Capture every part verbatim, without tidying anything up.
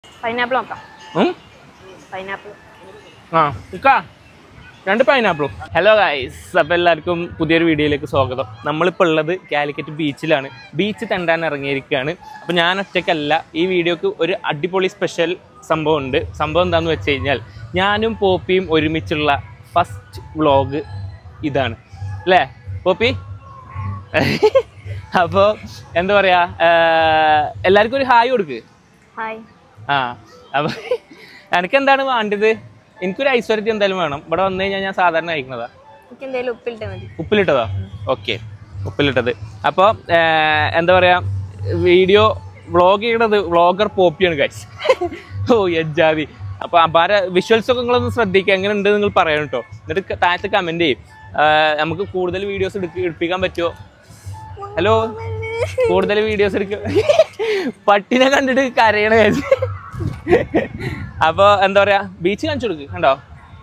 Pineapple നോക്കാം. Pineapple ആ ഇക്കാ രണ്ട് പൈനാപ്പിളും. ഹലോ ഗൈസ്, അപ്പോൾ എല്ലാവർക്കും പുതിയൊരു വീഡിയോയിലേക്ക് സ്വാഗതം. നമ്മളിപ്പോൾ ഉള്ളത് കാലിക്കറ്റ് ബീച്ചിലാണ്. ബീച്ച് തെണ്ടാൻ ഇറങ്ങിയിരിക്കുകയാണ്. അപ്പോൾ ഞാൻ ഒറ്റയ്ക്കല്ല, ഈ വീഡിയോക്ക് ഒരു അടിപൊളി സ്പെഷ്യൽ സംഭവം ഉണ്ട്. സംഭവം എന്താണെന്ന് വെച്ച് കഴിഞ്ഞാൽ ഞാനും പോപ്പിയും ഒരുമിച്ചുള്ള ഫസ്റ്റ് വ്ളോഗ് ഇതാണ് അല്ലേ പോപ്പി? അപ്പോൾ എന്താ പറയുക, എല്ലാവർക്കും ഒരു ഹായ് കൊടുക്ക്. ഹായ്. ആ അപ്പോൾ എനിക്കെന്താണ് വേണ്ടത്? എനിക്കൊരു ഐശ്വര്യത്തിൽ എന്തായാലും വേണം. ഇവിടെ വന്നു കഴിഞ്ഞാൽ ഞാൻ സാധാരണ കഴിക്കുന്നതാ. ഉപ്പിലിട്ടതാ? ഓക്കെ, ഉപ്പിലിട്ടത്. അപ്പോൾ എന്താ പറയുക, വീഡിയോ വ്ളോഗ് ചെയ്യണത് വ്ളോഗർ പോപ്പിയാണ് ഗൈസ്. ഓ എജാതി. അപ്പോൾ അപാര വിഷ്വൽസൊക്കെ നിങ്ങളൊന്ന് ശ്രദ്ധിക്കുക, എങ്ങനെ ഉണ്ട് നിങ്ങൾ പറയണം കേട്ടോ. എന്നിട്ട് താഴത്ത് കമൻറ്റ് ചെയ്യും. നമുക്ക് കൂടുതൽ വീഡിയോസ് എടുക്ക എടുപ്പിക്കാൻ പറ്റുമോ? ഹലോ, കൂടുതൽ വീഡിയോസ് എടുക്ക. പട്ടിനെ കണ്ടിട്ട് കരയണ ഗൈസ്. അപ്പോൾ എന്താ പറയാ, ബീച്ച് കാണിച്ചു കൊടുക്ക്. കണ്ടോ?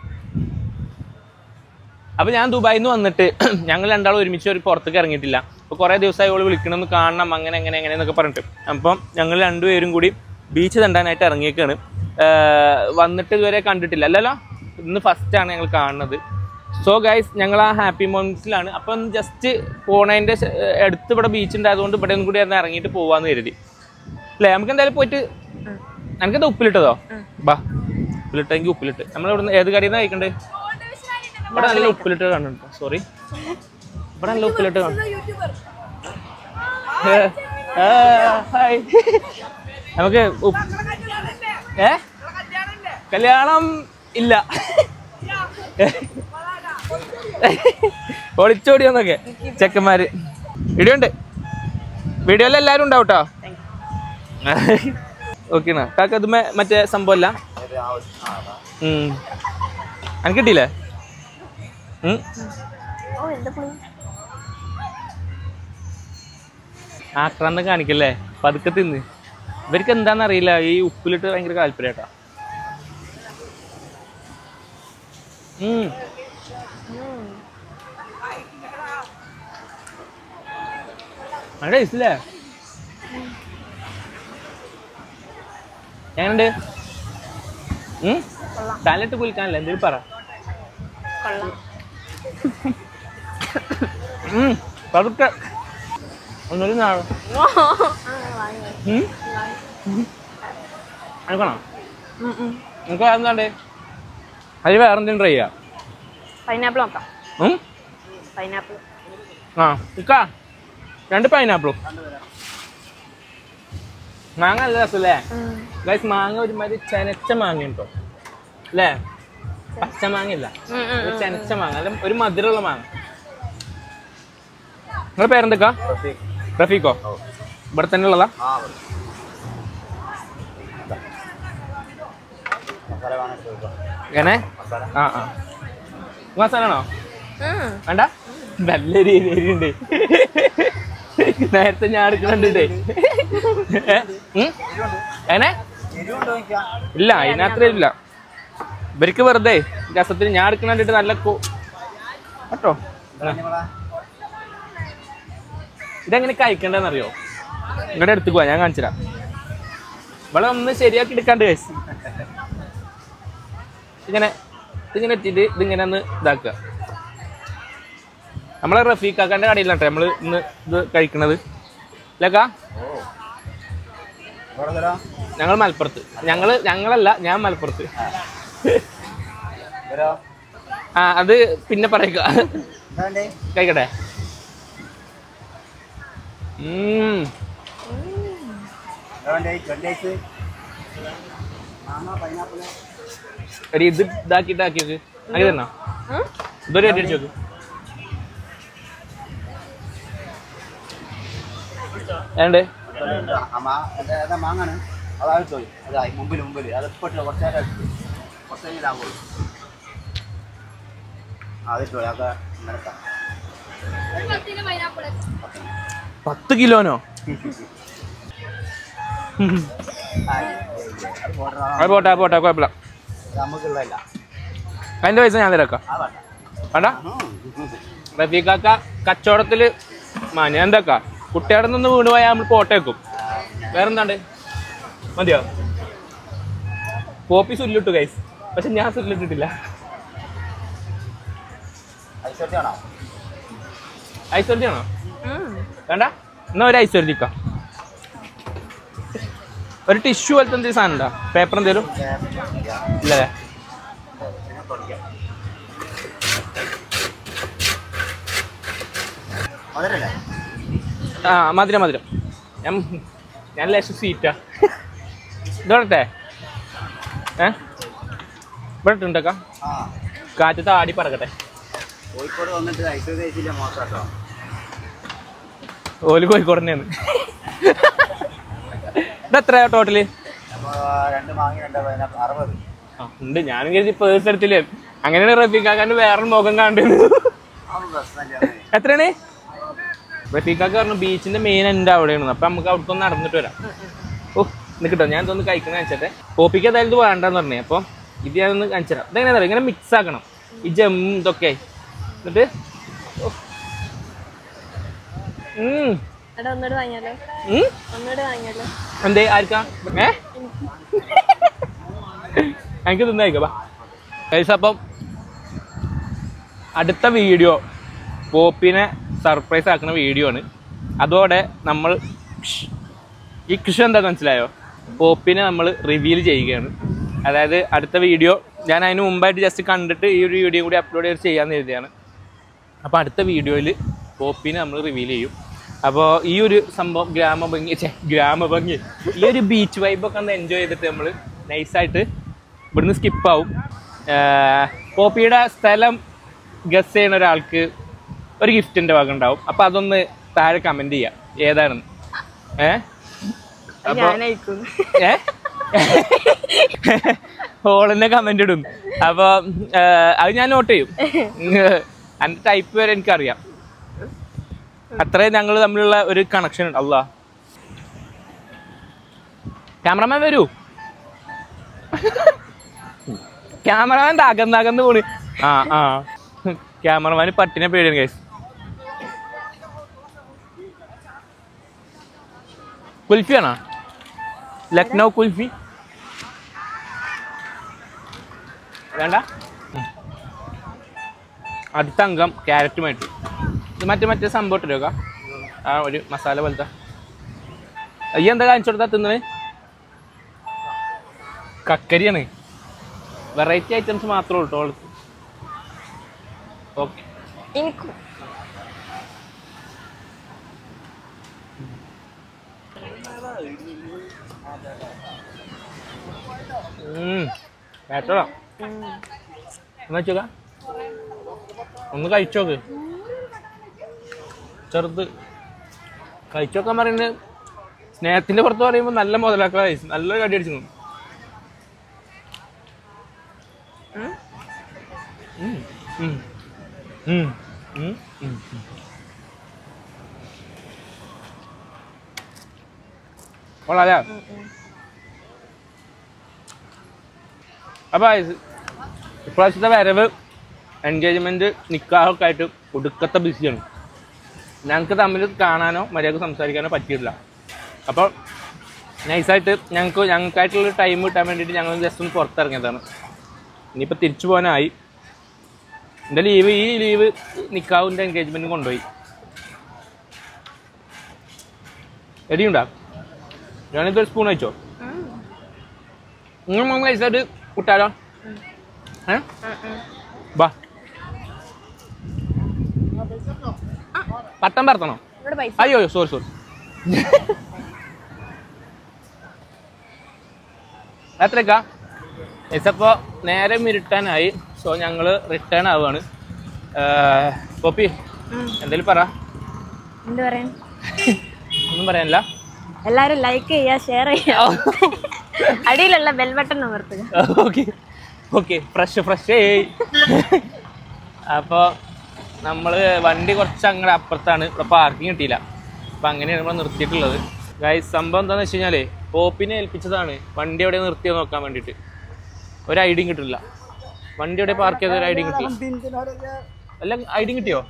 അപ്പോൾ ഞാൻ ദുബായിൽ നിന്ന് വന്നിട്ട് ഞങ്ങൾ രണ്ടാളും ഒരുമിച്ച് ഒരു പുറത്തേക്ക് ഇറങ്ങിയിട്ടില്ല. അപ്പോൾ കുറേ ദിവസമായി ഓള് വിളിക്കണമെന്ന് കാണണം, അങ്ങനെ എങ്ങനെ എങ്ങനെ എന്നൊക്കെ പറഞ്ഞിട്ട്. അപ്പം ഞങ്ങൾ രണ്ടുപേരും കൂടി ബീച്ച് തണ്ടാനായിട്ട് ഇറങ്ങിയേക്കാണ്. വന്നിട്ട് ഇതുവരെ കണ്ടിട്ടില്ല. അല്ലല്ലോ, ഇന്ന് ഫസ്റ്റാണ് ഞങ്ങൾ കാണുന്നത്. സോ ഗൈസ്, ഞങ്ങൾ ആ ഹാപ്പി മൊമെന്റ്സിലാണ്. അപ്പം ജസ്റ്റ് പോണതിൻ്റെ അടുത്ത് ഇവിടെ ബീച്ച് ഉണ്ടായതുകൊണ്ട് ഇവിടെ ഒന്നും കൂടി ഒന്ന് ഇറങ്ങിയിട്ട് പോവാന്ന് കരുതി അല്ലേ. നമുക്ക് എന്തായാലും പോയിട്ട്, എനിക്കെന്താ ഉപ്പിലിട്ടതോ? ബാ, ഉപ്പിലിട്ടെങ്കിൽ ഉപ്പിലിട്ട്. നമ്മൾ ഇവിടെ നിന്ന് ഏത് കടയിൽ നിന്ന് കഴിക്കണ്ടേ? ഇവിടെ നല്ല ഉപ്പിലിട്ട് കാണുന്നുണ്ട്. സോറി, ഇവിടെ നല്ല ഉപ്പിലിട്ട് കാണും. ഹായ്. നമുക്ക് ഏ കല്യാണം ഇല്ല, ഒളിച്ചോടിയൊന്നൊക്കെ ചെക്കന്മാര് ഇടിയുണ്ട്. വീഡിയോയിൽ എല്ലാവരും ഉണ്ടാവും കേട്ടോ. ഓക്കെണ കാക്ക, അത് മറ്റേ സംഭവമല്ല. എനിക്ക് കിട്ടിയില്ലേ? ആക്രാന്തം കാണിക്കല്ലേ, പതുക്കെ തിന്ന്. ഇവർക്ക് എന്താണെന്നറിയില്ല, ഈ ഉപ്പിലിട്ട് ഭയങ്കര താല്പര്യം കേട്ടോ. നല്ല ടേസ്റ്റല്ലേ? എങ്ങനുണ്ട്? തലയിട്ട് കുലിക്കാനല്ല, എന്തെങ്കിലും പറ. പതുക്കെ ഒന്നൊരു നാളെ എടുക്കണോ? നമുക്ക് എന്താണ്ട് അത് വേറെ എന്തെങ്കിലും ട്രൈ ചെയ്യാം. പൈനാപ്പിൾ നോക്കാം. പൈനാപ്പിൾ ആ ഇക്കാ രണ്ട് പൈനാപ്പിളും. മാങ്ങ നല്ല രസമല്ലേ ഗൈസ്? മാങ്ങ ഒരുമാതിരി ചെനച്ച മാങ്ങ ഉണ്ടോ അല്ലേ? പച്ച മാങ്ങ ഇല്ല, ഒരു ചെനച്ച മാങ്ങ, അല്ല ഒരു മധുരമുള്ള മാങ്ങ. നിങ്ങളുടെ പേരെന്തൊക്കാ? റഫീഖോ? ഇവിടെ തന്നെ ഉള്ളതാ? എങ്ങനെ? ആ ആ മസാല ആണോ? വേണ്ട, നല്ല രീതിയുണ്ട്. നേരത്തെ ഞാൻ എടുക്കുന്നുണ്ടേ. എങ്ങനെ? ഇല്ല, അതിനത്ര ഇല്ല. ഇവർക്ക് വെറുതെ രസത്തിന് ഞാൻ എടുക്കുന്നുണ്ടിട്ട് നല്ല കേട്ടോ. ഇതെങ്ങനെ കഴിക്കണ്ടെന്നറിയോ? നിങ്ങളുടെ അടുത്ത് പോവാ, ഞാൻ കാണിച്ചു തരാം. ഇവിടെ ഒന്ന് ശരിയാക്കി എടുക്കാണ്ട് കഴിച്ചു. ഇങ്ങനെ ഇതിങ്ങനെ ഇട്ടിട്ട് ഇതിങ്ങനെ ഒന്ന് ഇതാക്കുക. നമ്മളെ റഫീഖാക്കാൻ്റെ കടയിലാട്ടെ നമ്മൾ ഇന്ന് ഇത് കഴിക്കണത്. ഇല്ലക്കാ, ഞങ്ങൾ മലപ്പുറത്ത്. ഞങ്ങള് ഞങ്ങളല്ല, ഞാൻ മലപ്പുറത്ത്. ആ അത് പിന്നെ പറയുക. കഴിക്കട്ടെ? ഇത് ഇതാക്കിട്ട് ആക്കിയത് ആക്കി തരണോ? ഇതൊരു അടിച്ചു നോക്ക്. ഏണ്ടേ മാങ്ങാണ് അതായത് മുമ്പിൽ മുമ്പിൽ അത് കുറച്ചേരം കുറച്ചേരാകുള്ളൂ. പത്ത് കിലോനോ? അത് പോട്ടെ പോട്ടെ, കുഴപ്പമില്ല. അതിന്റെ പൈസ ഞാൻ തരാക്കാം. വേണ്ട, റഫീഖാക്ക കച്ചവടത്തില് മാന്യ. എന്താക്കാ, കുട്ടിയുടെ നിന്ന് വീണ് പോയാൽ നമ്മൾ പോട്ടേക്കും. വേറെന്താണ്ട്? മതിയോ? പോപ്പി സുല്ലിട്ടു ഗൈസ്, പക്ഷെ ഞാൻ സുല്ലിട്ടിട്ടില്ല. ഐശ്വര്യാണോ? ഐശ്വര്യാണോ? വേണ്ട, എന്നാ ഒരു ഐശ്വര്യക്കാം. ഒരു ടിഷ്യൂ പോലത്തെ എന്തെങ്കിലും സാധനം ഉണ്ടോ? പേപ്പർ എന്തേലും ഇല്ലേ? ആ മധുരം മധുരം. ഞാൻ ഞാൻ ലേശം സ്വീറ്റാ. ഇതോട്ടെ ഏ ഇവിടെ ഇട്ടുണ്ടേക്കാം, കാറ്റത്ത് ആടി പറക്കട്ടെ. കോഴിക്കോട് വന്നിട്ട് ഐശ്വര്യ കഴിച്ചില്ല മോശം. ഓല് കോഴിക്കോട് തന്നെയാണ്. ഇവിടെ എത്രയാ ടോട്ടല്? രണ്ട് മാങ്ങ രണ്ട് അറുപത്. ആ ഉണ്ട്, ഞാനും കരുതി പേഴ്സ് എടുത്തില്ലേ. അങ്ങനെയാണ് റഫീഖാക്കാൻ്റെ വേറെ മുഖം കണ്ടത്. എത്രയാണ്? റഫീഖാക്ക് പറഞ്ഞു ബീച്ചിന്റെ മെയിൻ എൻ്റെ അവിടെയാണ്, അപ്പൊ നമുക്ക് അവിടെ ഒന്ന് നടന്നിട്ട് വരാം. ഓ നിൽക്കട്ടോ, ഞാൻ ഇതൊന്ന് കഴിക്കുന്ന കാണിച്ചട്ടെ. പോപ്പിക്ക് ഏതായാലും ഇത് വേണ്ടെന്ന് പറഞ്ഞേ, അപ്പോൾ ഇത് ഞാനൊന്ന് കാണിച്ചു തരാം. ഇതെങ്ങനെയാ പറയുക, ഇങ്ങനെ മിക്സ് ആക്കണം ഈ ജം ഇതൊക്കെ. എന്നിട്ട് എന്തേ ആർക്കാ ഏ എനിക്ക് തിന്നായിക്കാ. അപ്പം അടുത്ത വീഡിയോ പോപ്പിനെ സർപ്രൈസ് ആക്കുന്ന വീഡിയോ ആണ്. അതോടെ നമ്മൾ ഈ കൃഷി എന്താ മനസ്സിലായോ, പോപ്പിനെ നമ്മൾ റിവീൽ ചെയ്യുകയാണ്. അതായത് അടുത്ത വീഡിയോ ഞാൻ അതിന് മുമ്പായിട്ട് ജസ്റ്റ് കണ്ടിട്ട് ഈ ഒരു വീഡിയോ കൂടി അപ്ലോഡ് ചെയ്ത് ചെയ്യാമെന്ന് കരുതിയാണ്. അപ്പോൾ അടുത്ത വീഡിയോയിൽ പോപ്പിനെ നമ്മൾ റിവീൽ ചെയ്യും. അപ്പോൾ ഈ ഒരു സംഭവം ഗ്രാമഭംഗി ഗ്രാമഭംഗി ഈ ഒരു ബീച്ച് വൈബൊക്കെ ഒന്ന് എൻജോയ് ചെയ്തിട്ട് നമ്മൾ നൈസായിട്ട് ഇവിടുന്ന് സ്കിപ്പാവും. പോപ്പിയുടെ സ്ഥലം ഗസ് ചെയ്യുന്ന ഒരാൾക്ക് ഒരു ഗിഫ്റ്റിൻ്റെ വക ഉണ്ടാവും. അപ്പോൾ അതൊന്ന് താഴെ കമൻറ്റ് ചെയ്യാം ഏതാണെന്ന്. ഏ ഏ ഹോളിനെ കമൻ്റ് ഇടും. അപ്പോൾ അത് ഞാൻ നോട്ട് ചെയ്യും. എൻ്റെ ടൈപ്പ് വരെ എനിക്കറിയാം. അത്രയും ഞങ്ങൾ തമ്മിലുള്ള ഒരു കണക്ഷൻ ഉണ്ട്. അല്ലാ ക്യാമറമാൻ വരൂ. ക്യാമറമാൻ അകന്നകന്ന് പോണ്. ആ ആ ക്യാമറമാന് പട്ടിനെ പേടിയാണ് ഗൈസ്. കുൽഫിയാണോ? ലക്നൗ കുൽഫി വേണ്ട. അടുത്ത അംഗം ക്യാരറ്റുമായിട്ട് ഇത് മറ്റേ മറ്റേ സംഭവം ഇട്ടിരിക്കുക. ആ ഒരു മസാല പോലത്തെ. അയ്യ എന്താ കാണിച്ചു കൊടുത്താ തിന്നത്? കക്കരിയാണ്. വെറൈറ്റി ഐറ്റംസ് മാത്രമേ ഉള്ളൂ കേട്ടോ. ഓക്കെ കേട്ടോ എന്നാ വെച്ചോക്ക, ഒന്ന് കഴിച്ചോക്ക്. ചെറുത് കഴിച്ചോക്കാൻ പറയുന്നത് സ്നേഹത്തിന്റെ പുറത്ത് പറയുമ്പോൾ നല്ല മുതലാക്കള നല്ലൊരു കടി അടിച്ചു. കൊള്ളാല്ലേ? അപ്പൊ ഇപ്രാവശ്യത്തെ വരവ് എൻഗേജ്മെന്റ് നിക്കാഹൊക്കെ ആയിട്ട് ഒടുക്കത്തെ ബിസിയാണ്. ഞങ്ങൾക്ക് തമ്മിൽ കാണാനോ മര്യാദക്ക് സംസാരിക്കാനോ പറ്റിയിട്ടില്ല. അപ്പോൾ നൈസായിട്ട് ഞങ്ങൾക്ക് ഞങ്ങൾക്കായിട്ടുള്ള ടൈം കിട്ടാൻ വേണ്ടിയിട്ട് ഞങ്ങൾ ജസ്റ്റ് ഒന്ന് പുറത്തിറങ്ങിയതാണ്. ഇനിയിപ്പോൾ തിരിച്ചു പോകാനായി. എൻ്റെ ലീവ് ഈ ലീവ് നിക്കാഹിൻ്റെ എൻഗേജ്മെൻറ്റ് കൊണ്ടുപോയി. എടിയുണ്ടാ ഞാനിതൊരു സ്പൂൺ കഴിച്ചോ? നിങ്ങൾ നമ്മൾ നൈസായിട്ട് കൂട്ടാലോ? ഏ ബാ പട്ടം പറത്തണോ? അയ്യോ സോറി സോറി. എത്രക്കാ ഇപ്പോൾ നേരെ ഇരുട്ടാനായി. സോ ഞങ്ങൾ റിട്ടേൺ ആവുകയാണ്. പോപ്പി എന്തേലും പറ. ഒന്നും പറയാനില്ല. എല്ലാരും ലൈക്ക് ചെയ്യാ, ഷെയർ ചെയ്യാ, അടിയിലുള്ള ബെൽ ബട്ടൺ അമർത്തുക. Okay okay fresh fresh. അപ്പോൾ നമ്മൾ വണ്ടി കുറച്ച് അങ്ങോട്ട് അപ്പുറത്താണ്, ഇവിടെ പാർക്കിംഗ് കിട്ടിയില്ല. അപ്പം അങ്ങനെയാണ് നമ്മൾ നിർത്തിയിട്ടുള്ളത്. ഗൈസ് സംഭവം എന്താണെന്ന് വെച്ച് കഴിഞ്ഞാൽ പോപ്പിനെ ഏൽപ്പിച്ചതാണ് വണ്ടി എവിടെ നിർത്തിയോ നോക്കാൻ വേണ്ടിയിട്ട്. ഒരു ഐഡിയും കിട്ടില്ല. വണ്ടി എവിടെ പാർക്ക് ചെയ്ത ഒരു ഐഡിയും കിട്ടില്ല. അല്ല ഐഡിയും കിട്ടിയോ?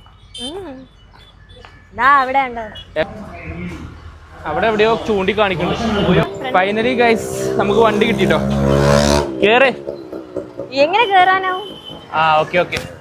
അവിടെ എവിടെയോ ചൂണ്ടി കാണിക്കുന്നുണ്ട്. ഫൈനലി ഗൈസ് നമുക്ക് വണ്ടി കിട്ടിട്ടോ. കേറ്. എങ്ങനെ കേറാനാവും? ആ ഓക്കെ ഓക്കെ